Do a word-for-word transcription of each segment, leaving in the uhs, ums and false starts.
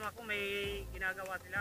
ako may ginagawa sila.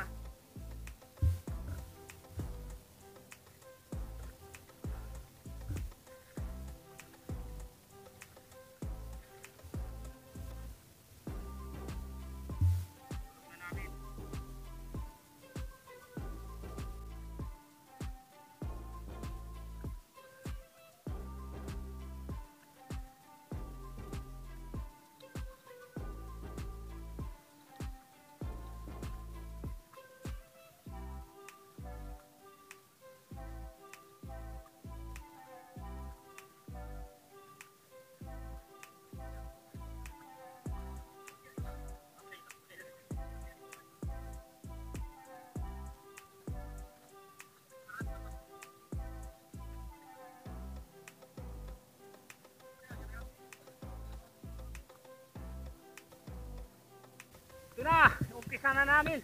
Ito na, umpisa na namin.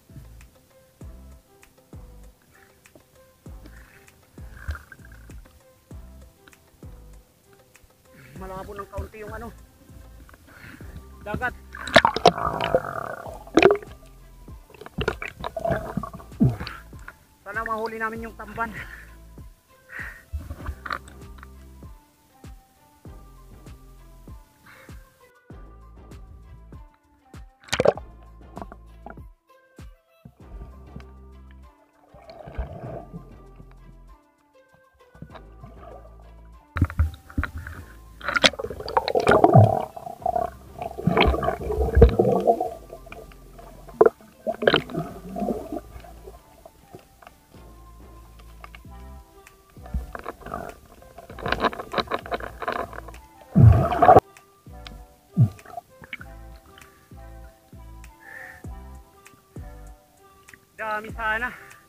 Malabo ng kaunti yung ano, dagat. Sana mahuli namin yung tamban. Dami sana.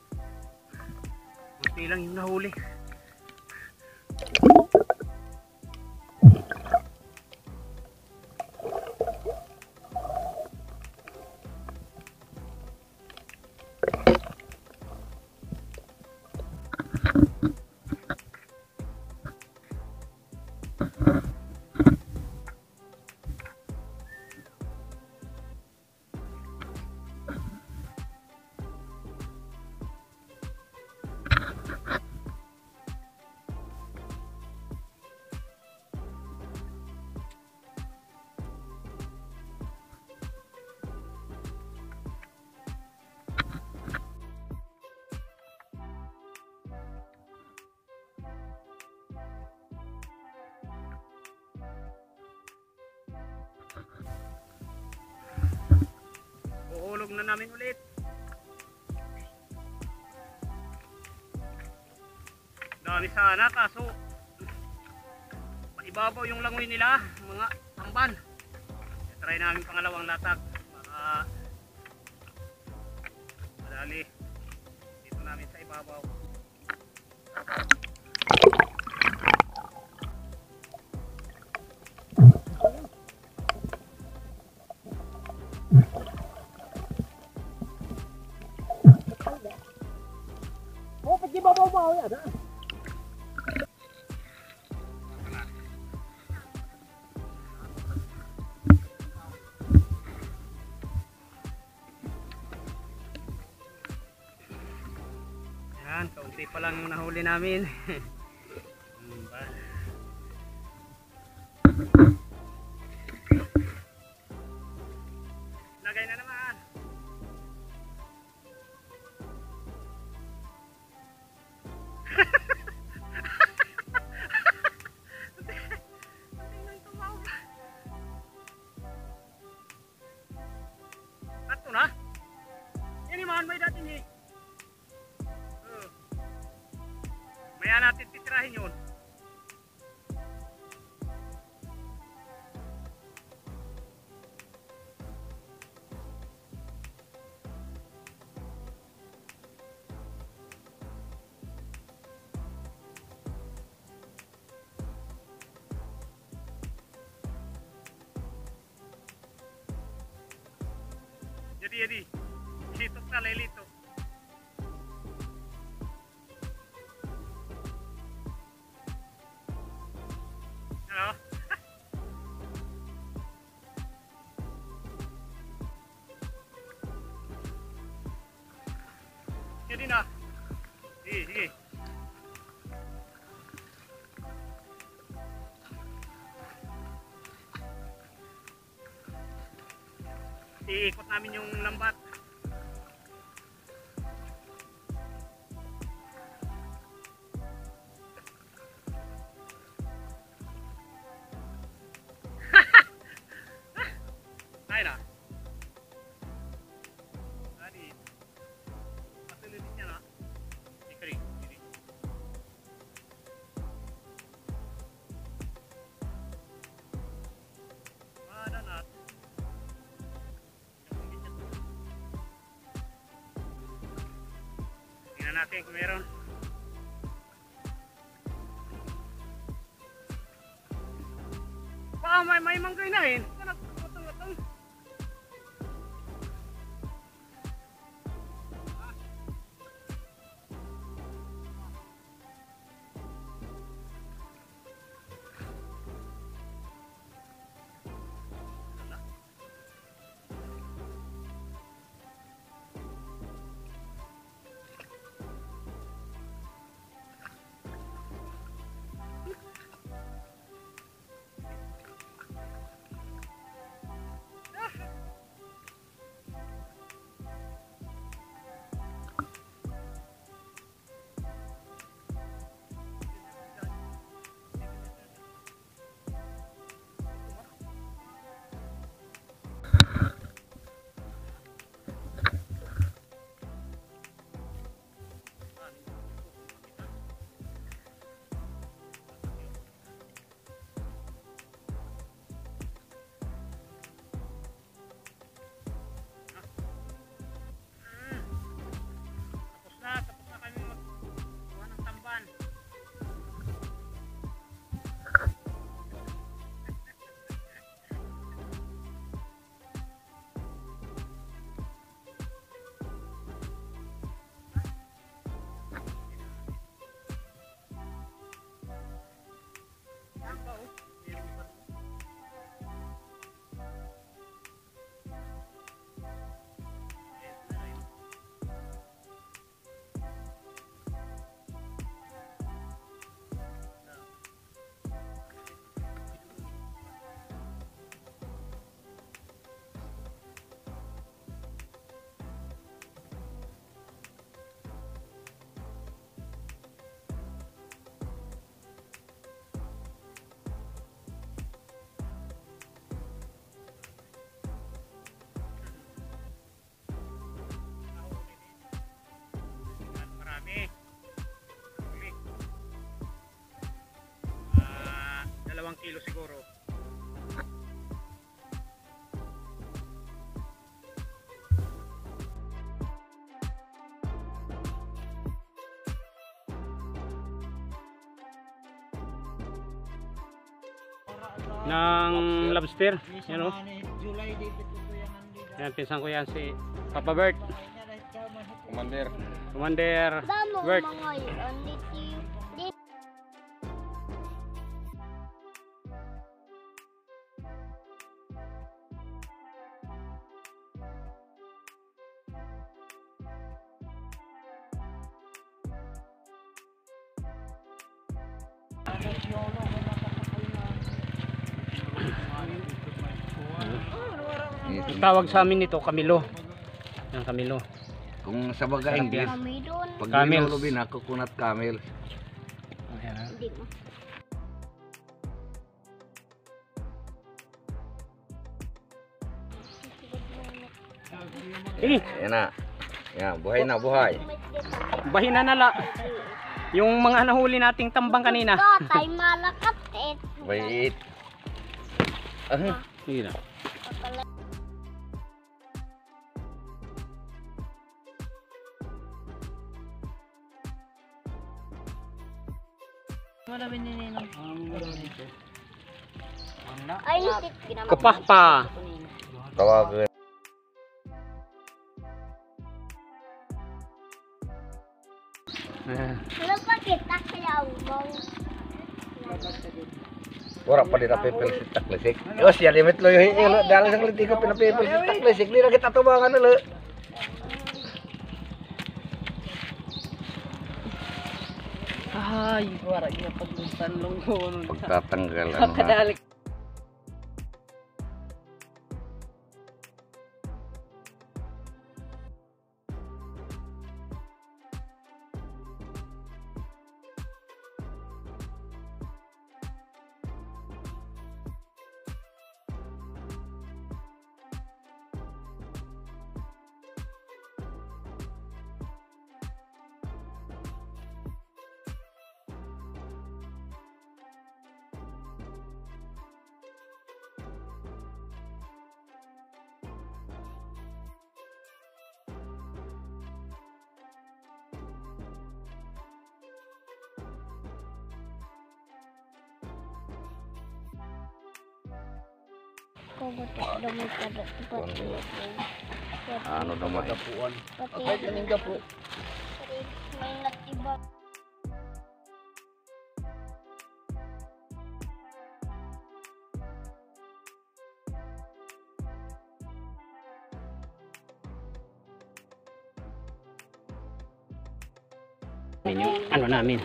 Buti lang yung nahuli. Uhulog na namin ulit. Dami sana kaso maibabaw yung langoy nila, mga tamban. Try namin pangalawang latag para madali dito namin sa ibabaw. Oh, pergi bawa-bawa ya, dah. Yan, kaunti pa lang yung nahuli namin. Lagay na naman. Ato na. Yan imahan may dating eh. Uh, maya natin titirahin yun. Jadi jadi hitok na lelito. Halo. Pwede na. Sige, sige. Iikot namin yung lambat. Kaya na. Tadi. Patuloy din niya na. Ikari. Ikari. Mana na. Tingnan natin kung meron. Wow, may may manggay na eh. Kanak utang-utang. Dalawang kilo siguro. Ng lobster, yan o. Yan, pinsan ko yan si Papa Bert. Commander. Commander Bert. Tawag sa amin nito Camilo. Yan Camilo. Kung sa baga English, pag Camels. nilulubin ako kunat camel. Ayan ha. Eh, Yan na. Yan, buhay na buhay. bahina na la. Yung mga nahuli nating tambang kanina. Tay malakat eh. Bait. Ah, Sige na. Ay, nisit ginamit. Kapah pa. tawagan. Wala pa kita kaya umong. Ora pa din na pipil si taklisik. Yos, yan limit lo yung hilo. Dahil sa kliti ko pinapipil si taklisik. Hindi na kita tubangan ulo. Ay, wala niya pagpuntan lunggo. Pagtatanggal ano. ha. Kadalik. Kubutik dumi kada pati. Ano naman. Pati Ay, kaning gapo. may natiba. Yung ano namin.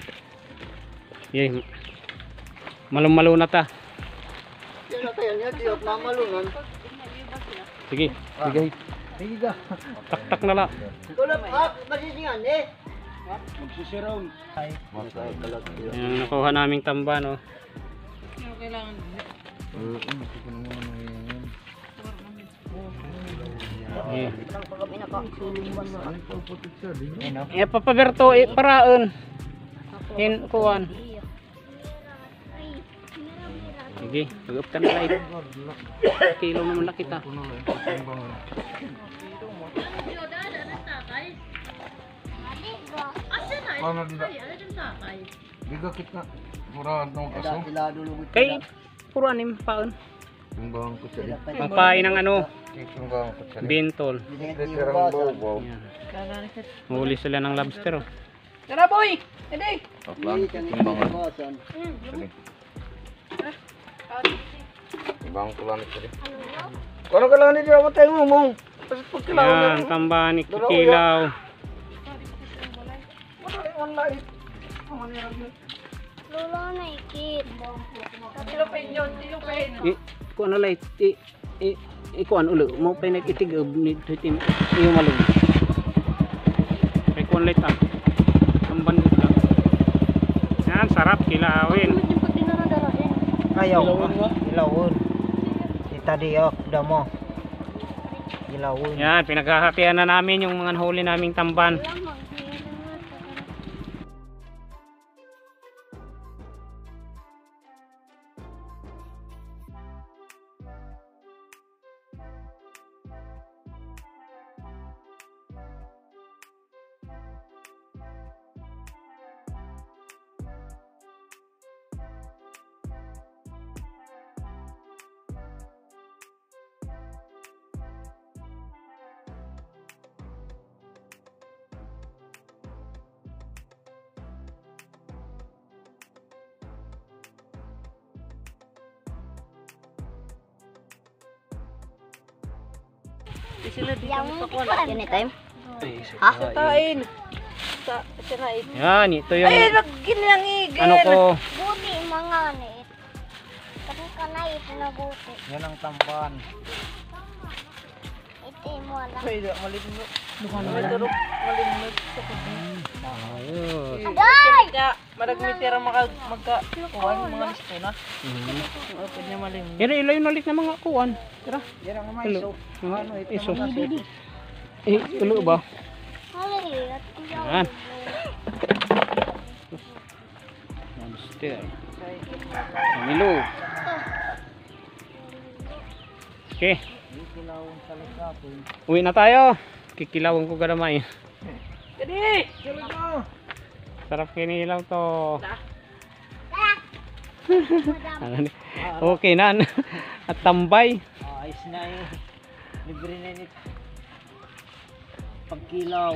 Yun. Malum-malo na ta. Yan na tayo niya, tiyok mamalungan. Sige. Sige. Higa. Tak-tak na la. Tulap hap, masisingan eh. Magsisirong. Ay. Yung nakuha naming tamba, no. Yeah. Eh, papaberto, eh, paraon. Hin, kuwan. Sige, mag-up ka na live. Kilo naman na kita. Ano dito? Biga kita. Muraan ng kaso. Kay, puro anim paon. Timbang ko sa dito. Papain ng ano, Timbang ko sa dito. bintol. Serang bobo. Yan. Huli sila ng lobster, oh. Tara boy! Ede! Taplang timbang. Timbang ko lang ito. Kano ka lang nito ako tayo mo? Kasi pagkilaw na. Yan, tamba ni Kikilaw. Lolo na ikit. I, kung ano light, i, i, i, kung ano ulo, mo pa nag-itig, ni tuitin, iyo malung. Kay kung light, ah. Ang bandit lang. Yan, sarap, kilawin. Ayaw mo. Ilawon. Ita diok, damo. Ilawon. Yan, pinaghahatian na namin yung mga huli naming tamban. Yang ini time. Ha? Kain. Sa sinaid. Yan, ito yung, Ay, nagkin lang igil. ano ko, Buti mga ni. Tapi kana ito na buti. Yan ang tamban. Ito mo lang. Ay, malimot. May turok, malimot. ayos. Aday! Kaya, maragmitira maka, magka, kuha yung mga listo na. Mhm. Open niya malimot. Yan, ilaw yung nalit na mga kuwan. Tara, Yan ang mga Hello. iso. mga Ano, ito iso. mga iso. Eh, ulo ba? Hali, at Yan. Monster. Milo. Okay, Kilawon sa lakapon. uwi na tayo. Kikilawin ko gadamay. Jadi! Sulod mo! Sarap kinilaw to. Ano ni? Okay na. At tambay. Ah, ayos na yun. Libre na yun. Pagkilaw.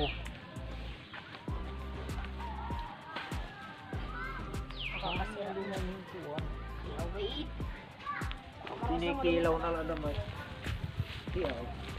Pinikilaw na lang naman. Kilaw.